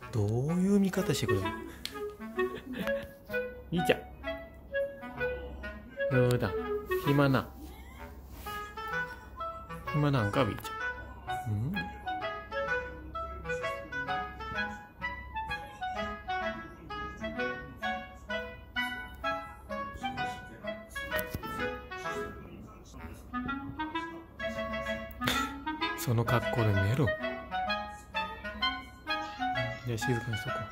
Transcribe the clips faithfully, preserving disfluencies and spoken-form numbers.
どういう見方してくれるの。いいじゃん。どうだ、暇な暇なんか、みーちゃん。うん、その格好で寝ろ。じゃあ静かにしとこう。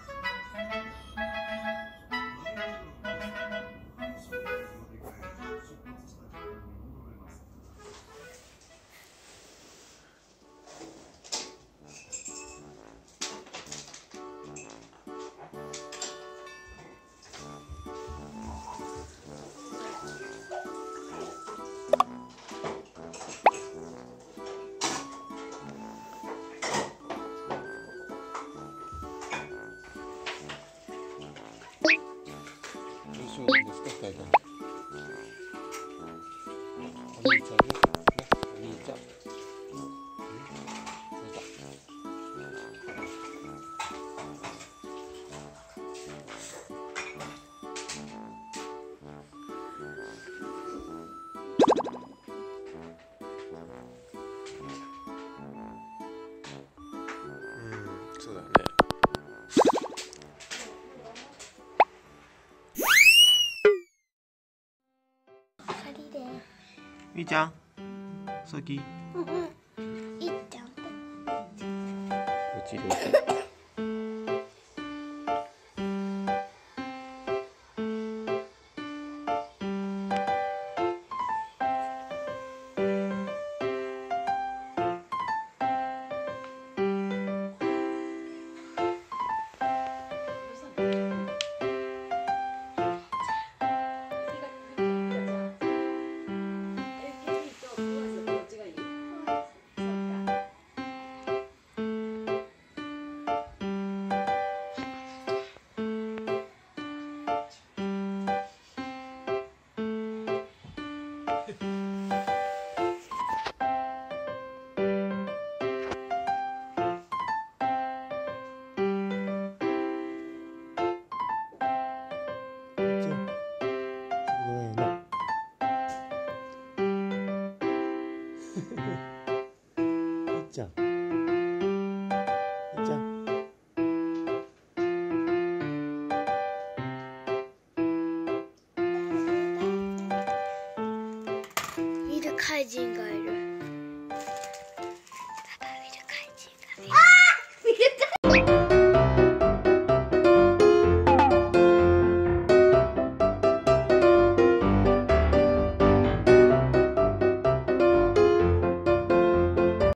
そうですか、二人とも。お兄ちゃんですね、お兄ちゃん。うん、そうだね。みーちゃん、先。 うんうん。いっちゃん。 落ちる落ちる。いっちゃん、いっちゃん。 見る怪人がいる。パパ見る怪人がいる。